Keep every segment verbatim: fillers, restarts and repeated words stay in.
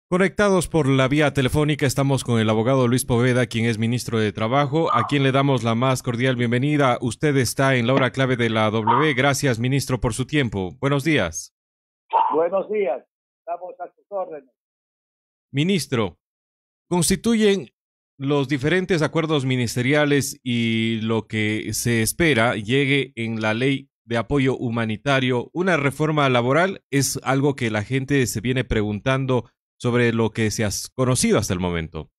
Conectados por la vía telefónica, estamos con el abogado Luis Poveda, quien es ministro de Trabajo, a quien le damos la más cordial bienvenida. Usted está en la hora clave de la W. Gracias, ministro, por su tiempo. Buenos días. Buenos días, estamos a sus órdenes. Ministro, constituyen los diferentes acuerdos ministeriales y lo que se espera llegue en la ley de apoyo humanitario. Una reforma laboral es algo que la gente se viene preguntando sobre lo que se ha conocido hasta el momento.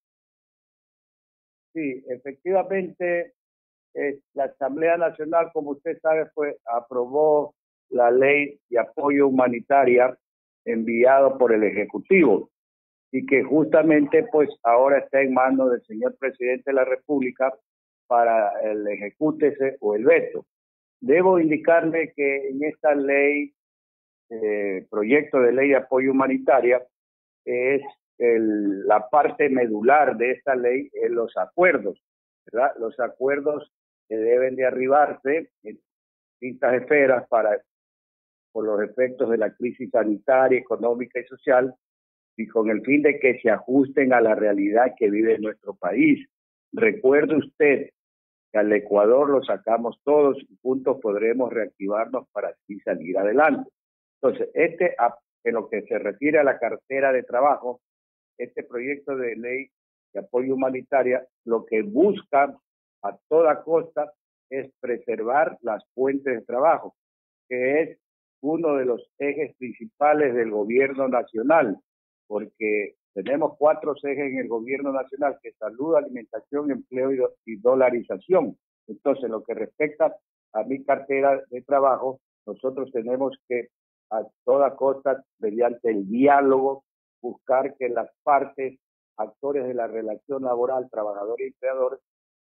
Sí, efectivamente, eh, la Asamblea Nacional, como usted sabe, fue aprobó la ley de apoyo humanitaria enviado por el Ejecutivo y que justamente pues ahora está en manos del señor presidente de la República para el ejecútese o el veto. Debo indicarle que en esta ley, eh, proyecto de ley de apoyo humanitaria, es el, la parte medular de esta ley en los acuerdos, ¿verdad? Los acuerdos que deben de arribarse en distintas esferas para, por los efectos de la crisis sanitaria, económica y social, y con el fin de que se ajusten a la realidad que vive nuestro país. Recuerde usted que al Ecuador lo sacamos todos y juntos podremos reactivarnos para así salir adelante. Entonces, este, en lo que se refiere a la cartera de trabajo, este proyecto de ley de apoyo humanitaria lo que busca a toda costa es preservar las fuentes de trabajo, que es uno de los ejes principales del gobierno nacional, porque tenemos cuatro ejes en el gobierno nacional, que es salud, alimentación, empleo y dolarización. Entonces, lo que respecta a mi cartera de trabajo, nosotros tenemos que a toda costa, mediante el diálogo, buscar que las partes, actores de la relación laboral, trabajador y empleador,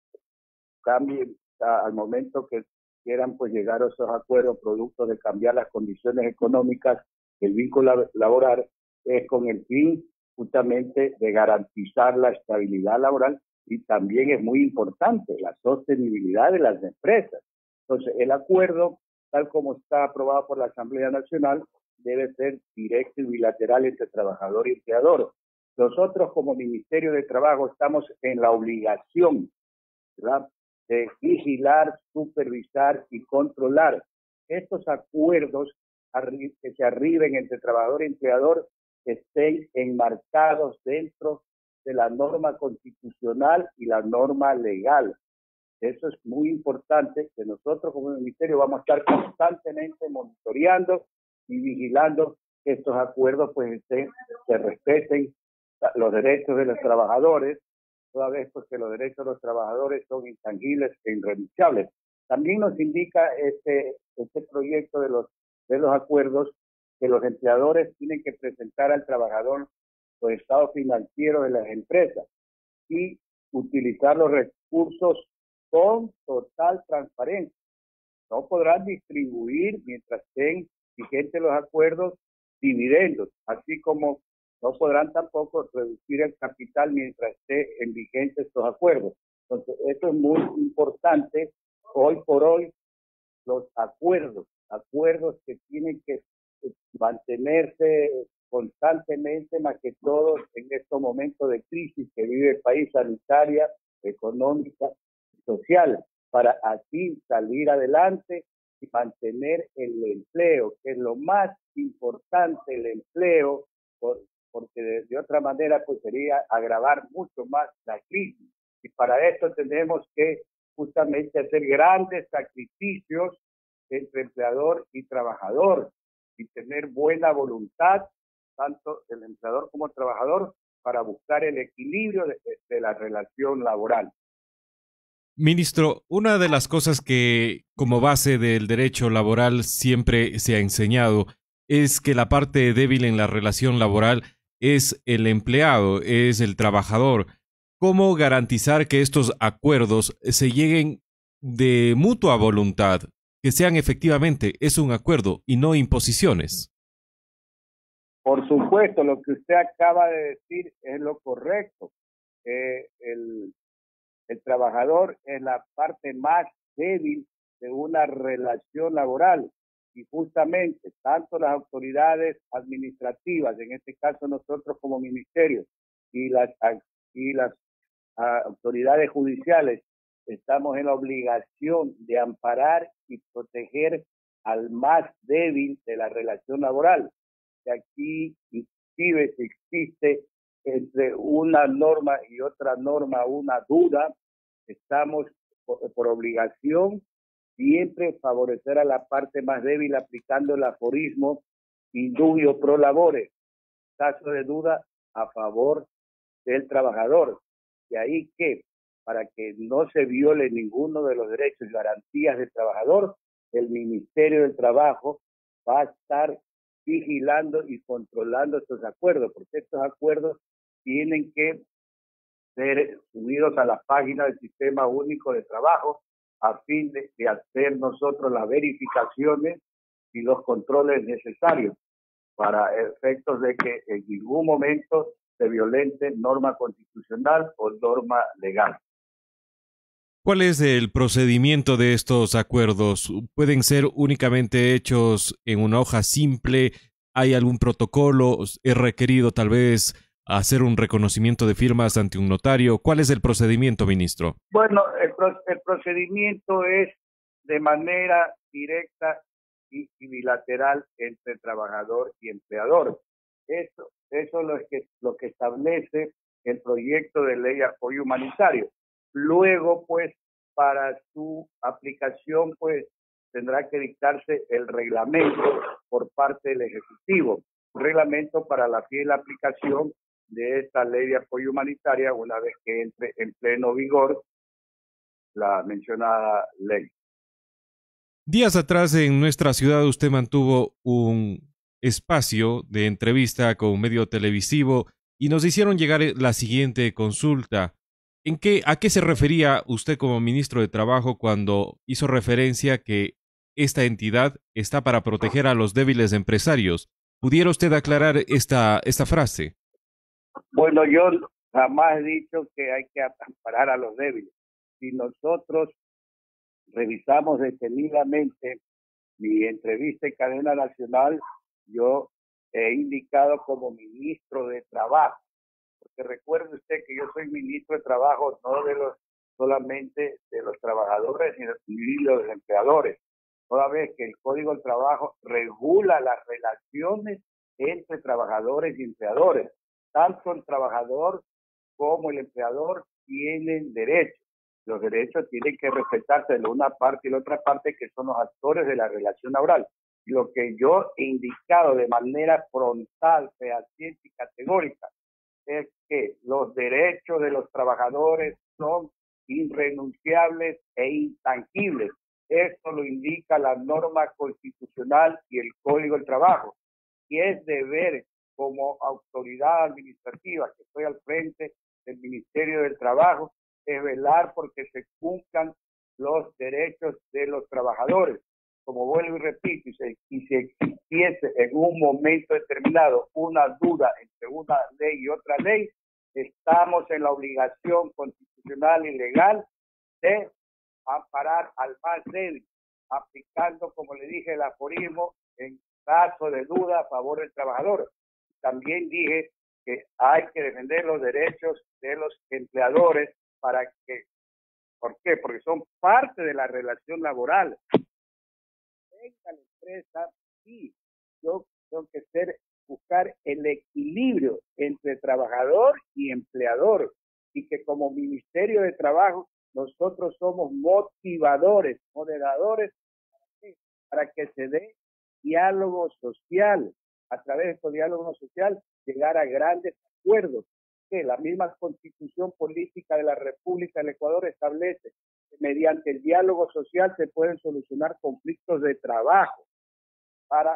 cambien a, al momento que quieran pues llegar a esos acuerdos, producto de cambiar las condiciones económicas del vínculo laboral, es con el fin justamente de garantizar la estabilidad laboral y también es muy importante la sostenibilidad de las empresas. Entonces, el acuerdo, tal como está aprobado por la Asamblea Nacional, debe ser directo y bilateral entre trabajador y empleador. Nosotros como Ministerio de Trabajo estamos en la obligación, ¿verdad?, de vigilar, supervisar y controlar estos acuerdos que se arriben entre trabajador y empleador, que estén enmarcados dentro de la norma constitucional y la norma legal. Eso es muy importante, que nosotros como ministerio vamos a estar constantemente monitoreando y vigilando que estos acuerdos pues estén, se respeten los derechos de los trabajadores, toda vez pues que los derechos de los trabajadores son intangibles e irrenunciables. También nos indica este, este proyecto de los, de los acuerdos que los empleadores tienen que presentar al trabajador los estados financieros de las empresas y utilizar los recursos con total transparencia. No podrán distribuir, mientras estén vigentes los acuerdos, dividendos, así como no podrán tampoco reducir el capital mientras esté en vigencia estos acuerdos. Entonces, esto es muy importante. Hoy por hoy, los acuerdos, acuerdos que tienen que mantenerse constantemente, más que todo en estos momentos de crisis que vive el país, sanitaria, económica y social, para así salir adelante y mantener el empleo, que es lo más importante, el empleo, por, porque de, de otra manera pues sería agravar mucho más la crisis. Y para esto tenemos que justamente hacer grandes sacrificios entre empleador y trabajador y tener buena voluntad, tanto el empleador como el trabajador, para buscar el equilibrio de, de la relación laboral. Ministro, una de las cosas que como base del derecho laboral siempre se ha enseñado es que la parte débil en la relación laboral es el empleado, es el trabajador. ¿Cómo garantizar que estos acuerdos se lleguen de mutua voluntad, que sean efectivamente, es un acuerdo y no imposiciones? Por supuesto, lo que usted acaba de decir es lo correcto. Eh, el, el trabajador es la parte más débil de una relación laboral. Y justamente tanto las autoridades administrativas, en este caso nosotros como ministerio, y las, y las uh, autoridades judiciales, estamos en la obligación de amparar y proteger al más débil de la relación laboral. Que aquí inclusive existe entre una norma y otra norma una duda, estamos por, por obligación siempre favorecer a la parte más débil aplicando el aforismo indubio pro labore, caso de duda a favor del trabajador. De ahí que, para que no se viole ninguno de los derechos y garantías del trabajador, el Ministerio del Trabajo va a estar vigilando y controlando estos acuerdos, porque estos acuerdos tienen que ser subidos a la página del Sistema Único de Trabajo a fin de, de hacer nosotros las verificaciones y los controles necesarios para efectos de que en ningún momento se violente norma constitucional o norma legal. ¿Cuál es el procedimiento de estos acuerdos? ¿Pueden ser únicamente hechos en una hoja simple? ¿Hay algún protocolo? ¿Es requerido tal vez hacer un reconocimiento de firmas ante un notario? ¿Cuál es el procedimiento, ministro? Bueno, el, el procedimiento es de manera directa y, y bilateral entre trabajador y empleador. Eso, eso es lo que, lo que establece el proyecto de ley de apoyo humanitario. Luego, pues, para su aplicación, pues, tendrá que dictarse el reglamento por parte del Ejecutivo, un reglamento para la fiel aplicación de esta ley de apoyo humanitaria una vez que entre en pleno vigor la mencionada ley. Días atrás en nuestra ciudad usted mantuvo un espacio de entrevista con un medio televisivo y nos hicieron llegar la siguiente consulta. ¿En qué, ¿A qué se refería usted como ministro de Trabajo cuando hizo referencia que esta entidad está para proteger a los débiles empresarios? ¿Pudiera usted aclarar esta, esta frase? Bueno, yo jamás he dicho que hay que amparar a los débiles. Si nosotros revisamos detenidamente mi entrevista en cadena nacional, yo he indicado como ministro de Trabajo, porque recuerde usted que yo soy ministro de Trabajo no de los solamente de los trabajadores ni de los empleadores, toda vez que el Código del Trabajo regula las relaciones entre trabajadores y empleadores. Tanto el trabajador como el empleador tienen derechos. Los derechos tienen que respetarse de una parte y la otra parte, que son los actores de la relación laboral. Lo que yo he indicado de manera frontal, fehaciente y categórica es que los derechos de los trabajadores son irrenunciables e intangibles. Esto lo indica la norma constitucional y el Código del Trabajo. Y es deber como autoridad administrativa, que estoy al frente del Ministerio del Trabajo, es velar porque se cumplan los derechos de los trabajadores. Como vuelvo y repito, y, se, y si existiese en un momento determinado una duda entre una ley y otra ley, estamos en la obligación constitucional y legal de amparar al más débil, aplicando, como le dije, el aforismo en caso de duda a favor del trabajador. También dije que hay que defender los derechos de los empleadores para que, ¿por qué? Porque son parte de la relación laboral. Venga la empresa, sí, yo tengo que ser, buscar el equilibrio entre trabajador y empleador, y que como Ministerio de Trabajo nosotros somos motivadores, moderadores, ¿para qué? Para que se dé diálogo social. A través de este diálogo social llegar a grandes acuerdos que la misma Constitución Política de la República del Ecuador establece que mediante el diálogo social se pueden solucionar conflictos de trabajo para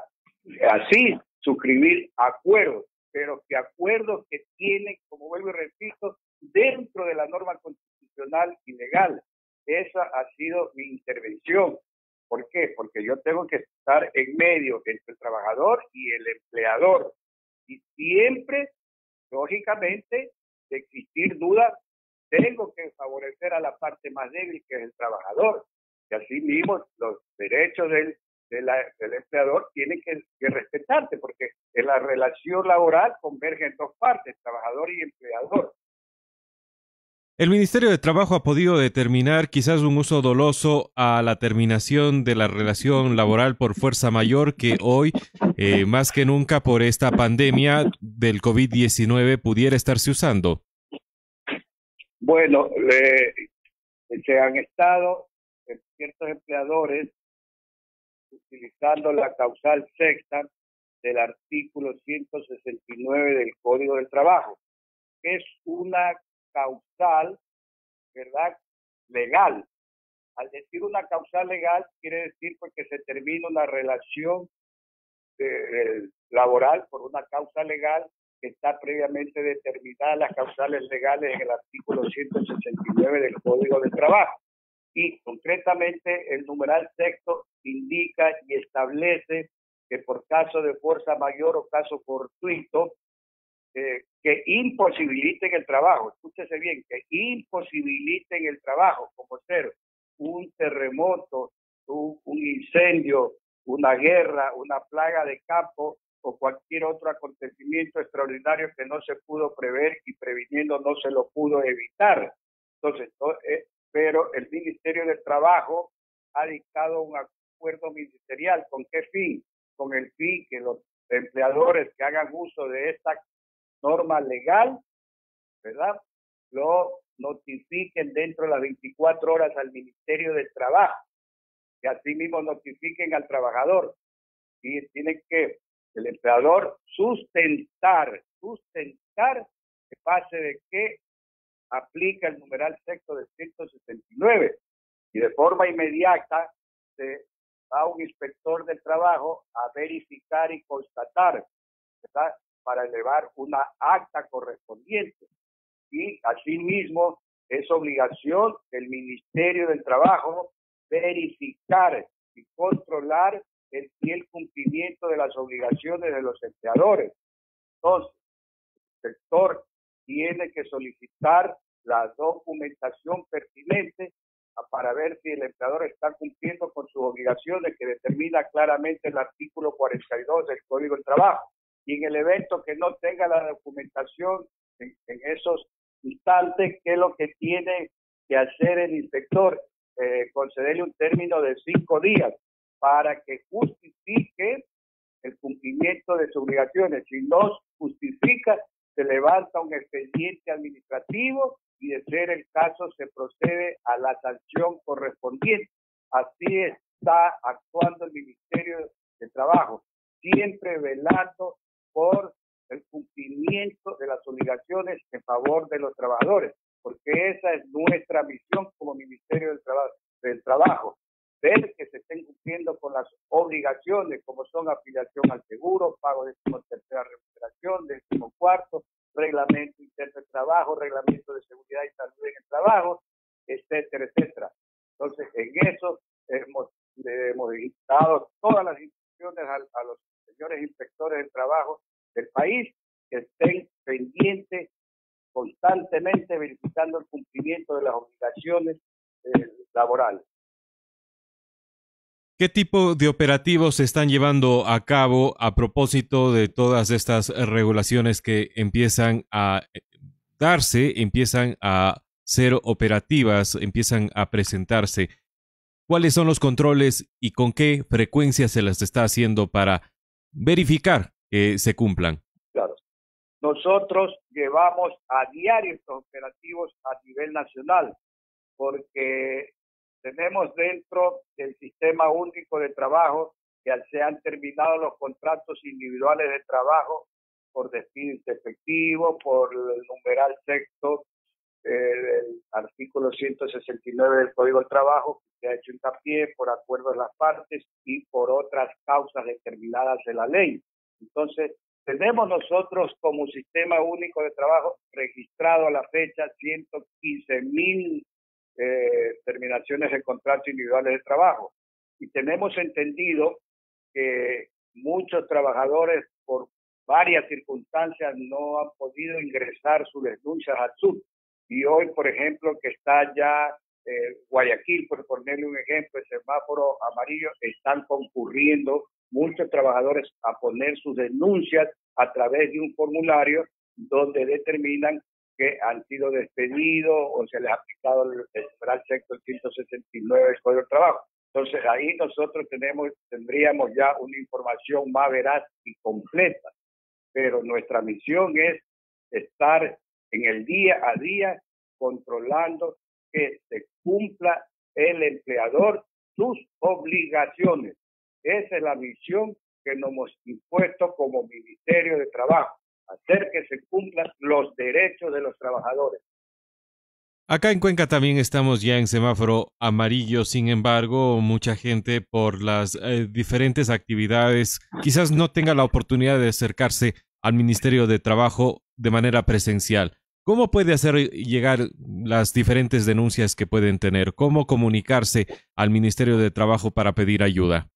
así suscribir acuerdos, pero que acuerdos que tienen, como vuelvo y repito, dentro de la norma constitucional y legal. Esa ha sido mi intervención. ¿Por qué? Porque yo tengo que estar en medio entre el trabajador y el empleador. Y siempre, lógicamente, de existir dudas, tengo que favorecer a la parte más débil, que es el trabajador. Y así mismo, los derechos del de la, del empleador tiene que, que respetarte, porque en la relación laboral convergen dos partes, trabajador y empleador. El Ministerio de Trabajo ha podido determinar quizás un uso doloso a la terminación de la relación laboral por fuerza mayor que hoy, eh, más que nunca por esta pandemia del COVID diecinueve, pudiera estarse usando. Bueno, le, se han estado eh, ciertos empleadores utilizando la causal sexta del artículo ciento sesenta y nueve del Código del Trabajo, que es una causal, ¿verdad?, legal. Al decir una causal legal, quiere decir pues, que se termina una relación eh, laboral por una causa legal que está previamente determinada, las causales legales en el artículo ciento sesenta y nueve del Código del Trabajo. Y concretamente el numeral sexto indica y establece que por caso de fuerza mayor o caso fortuito, eh, que imposibiliten el trabajo, escúchese bien, que imposibiliten el trabajo, como ser un terremoto, un, un incendio, una guerra, una plaga de campo o cualquier otro acontecimiento extraordinario que no se pudo prever y previniendo no se lo pudo evitar. Entonces, no, eh, pero el Ministerio del Trabajo ha dictado un acuerdo ministerial. ¿Con qué fin? Con el fin que los empleadores que hagan uso de esta norma legal, ¿verdad?, lo notifiquen dentro de las veinticuatro horas al Ministerio del Trabajo, que así mismo notifiquen al trabajador. Y tiene que el empleador sustentar, sustentar que pase de que aplica el numeral sexto del ciento sesenta y nueve y de forma inmediata se va a un inspector del trabajo a verificar y constatar, ¿verdad?, para elevar una acta correspondiente. Y asimismo es obligación del Ministerio del Trabajo verificar y controlar el fiel cumplimiento de las obligaciones de los empleadores. Entonces, el sector tiene que solicitar la documentación pertinente para ver si el empleador está cumpliendo con sus obligaciones que determina claramente el artículo cuarenta y dos del Código del Trabajo. Y en el evento que no tenga la documentación en, en esos instantes, ¿qué es lo que tiene que hacer el inspector? Eh, concederle un término de cinco días para que justifique el cumplimiento de sus obligaciones. Si no justifica, se levanta un expediente administrativo y de ser el caso se procede a la sanción correspondiente. Así está actuando el Ministerio de Trabajo, siempre velando por el cumplimiento de las obligaciones en favor de los trabajadores, porque esa es nuestra misión como Ministerio del Trabajo, del Trabajo, ver que se estén cumpliendo con las obligaciones como son afiliación al seguro, pago de tercera remuneración, décimo cuarto, reglamento interno de trabajo, reglamento de seguridad y salud en el trabajo, etcétera, etcétera. Entonces, en eso hemos, hemos dado todas las instrucciones a, a los señores inspectores del trabajo del país que estén pendientes constantemente verificando el cumplimiento de las obligaciones eh, laborales. ¿Qué tipo de operativos se están llevando a cabo a propósito de todas estas regulaciones que empiezan a darse, empiezan a ser operativas, empiezan a presentarse? ¿Cuáles son los controles y con qué frecuencia se las está haciendo para verificar que se cumplan? Claro. Nosotros llevamos a diario estos operativos a nivel nacional porque tenemos dentro del Sistema Único de Trabajo que se han terminado los contratos individuales de trabajo por despido efectivo, por el numeral sexto eh, del artículo ciento sesenta y nueve del Código del Trabajo, que ha hecho hincapié por acuerdo de las partes y por otras causas determinadas en la ley. Entonces, tenemos nosotros como Sistema Único de Trabajo registrado a la fecha ciento quince mil Eh, terminaciones de contratos individuales de trabajo. Y tenemos entendido que muchos trabajadores por varias circunstancias no han podido ingresar sus denuncias al S U B. Y hoy, por ejemplo, que está ya eh, Guayaquil, por ponerle un ejemplo, el semáforo amarillo, están concurriendo muchos trabajadores a poner sus denuncias a través de un formulario donde determinan que han sido despedidos o se les ha aplicado el, el numeral sexto, el ciento sesenta y nueve del Código del Trabajo. Entonces ahí nosotros tenemos, tendríamos ya una información más veraz y completa, pero nuestra misión es estar en el día a día controlando que se cumpla el empleador sus obligaciones. Esa es la misión que nos hemos impuesto como Ministerio de Trabajo, hacer que se cumplan los derechos de los trabajadores. Acá en Cuenca también estamos ya en semáforo amarillo, sin embargo, mucha gente por las eh, diferentes actividades quizás no tenga la oportunidad de acercarse al Ministerio de Trabajo de manera presencial. ¿Cómo puede hacer llegar las diferentes denuncias que pueden tener? ¿Cómo comunicarse al Ministerio de Trabajo para pedir ayuda?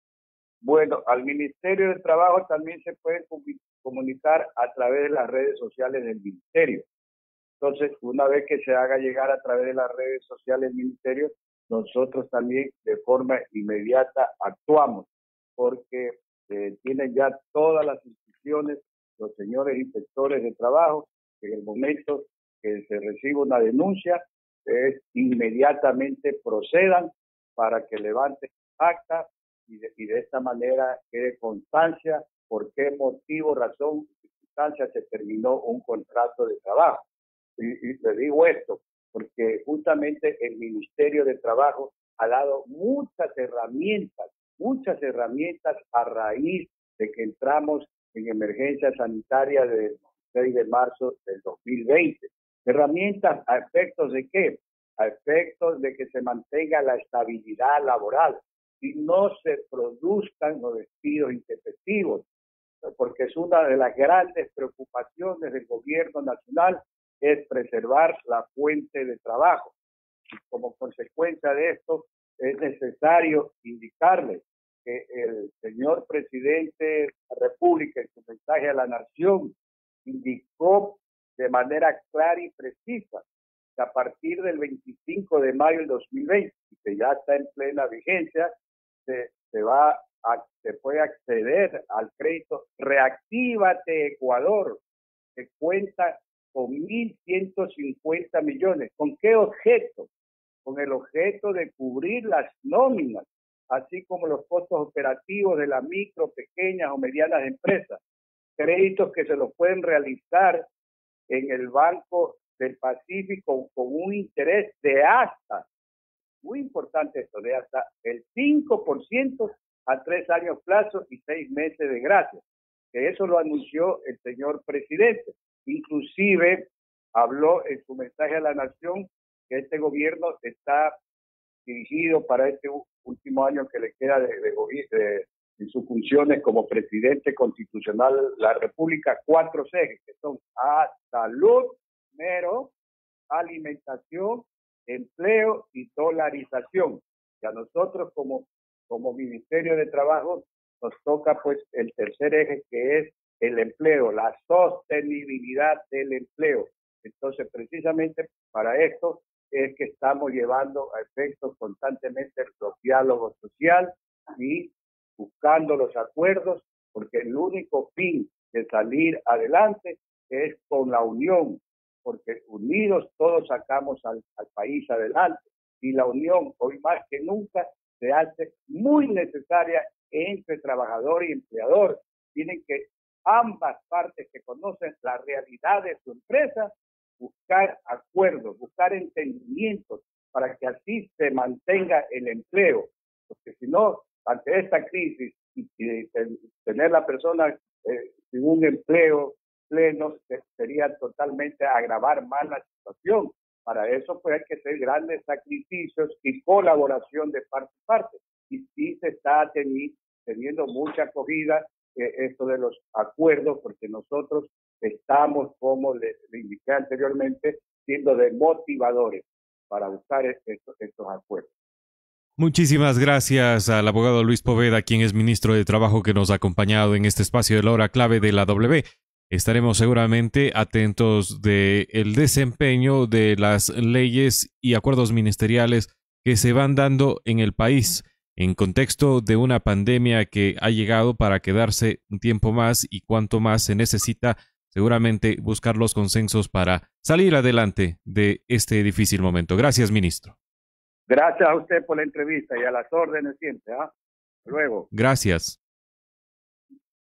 Bueno, al Ministerio de Trabajo también se puede comunicar a través de las redes sociales del Ministerio. Entonces, una vez que se haga llegar a través de las redes sociales del Ministerio, nosotros también de forma inmediata actuamos, porque eh, tienen ya todas las instituciones, los señores inspectores de trabajo, que en el momento que se reciba una denuncia, es inmediatamente procedan para que levanten acta y de, y de esta manera quede constancia por qué motivo, razón y circunstancia se terminó un contrato de trabajo. Y, y le digo esto porque justamente el Ministerio de Trabajo ha dado muchas herramientas, muchas herramientas a raíz de que entramos en emergencia sanitaria del seis de marzo del dos mil veinte. Herramientas a efectos de qué? A efectos de que se mantenga la estabilidad laboral y no se produzcan los despidos intempestivos, porque es una de las grandes preocupaciones del gobierno nacional, es preservar la fuente de trabajo. Y como consecuencia de esto, es necesario indicarle que el señor presidente de la República, en su mensaje a la nación, indicó de manera clara y precisa que a partir del veinticinco de mayo del dos mil veinte, y que ya está en plena vigencia, se, se, va a, se puede acceder al crédito Reactívate Ecuador, que cuenta con mil ciento cincuenta millones. ¿Con qué objeto? Con el objeto de cubrir las nóminas, así como los costos operativos de las micro, pequeñas o medianas empresas. Créditos que se los pueden realizar en el Banco del Pacífico con un interés de hasta, muy importante esto, de hasta el cinco por ciento a tres años plazo y seis meses de gracia. Que eso lo anunció el señor presidente. Inclusive habló en su mensaje a la nación que este gobierno está dirigido para este último año que le queda de, de, de, de sus funciones como presidente constitucional de la República, cuatro ejes, que son a salud, mero, alimentación, empleo y dolarización. Y a nosotros como, como Ministerio de Trabajo nos toca pues el tercer eje, que es el empleo, la sostenibilidad del empleo. Entonces, precisamente para esto es que estamos llevando a efecto constantemente los diálogos sociales y buscando los acuerdos, porque el único fin de salir adelante es con la unión, porque unidos todos sacamos al, al país adelante, y la unión hoy más que nunca se hace muy necesaria entre trabajador y empleador. Tienen que ambas partes que conocen la realidad de su empresa buscar acuerdos, buscar entendimientos para que así se mantenga el empleo, porque si no, ante esta crisis y, y tener la persona eh, sin un empleo pleno sería totalmente agravar más la situación. Para eso pues hay que hacer grandes sacrificios y colaboración de parte a parte, y sí se está teniendo, teniendo mucha acogida eh, esto de los acuerdos, porque nosotros estamos, como le, le indiqué anteriormente, siendo de motivadores para buscar estos, estos acuerdos. Muchísimas gracias al abogado Luis Poveda, quien es ministro de Trabajo, que nos ha acompañado en este espacio de la hora clave de la W. estaremos seguramente atentos del desempeño de las leyes y acuerdos ministeriales que se van dando en el país en contexto de una pandemia que ha llegado para quedarse un tiempo más y cuanto más se necesita seguramente buscar los consensos para salir adelante de este difícil momento. Gracias, ministro. Gracias a usted por la entrevista y a las órdenes siempre. ¿ah? Luego. Gracias.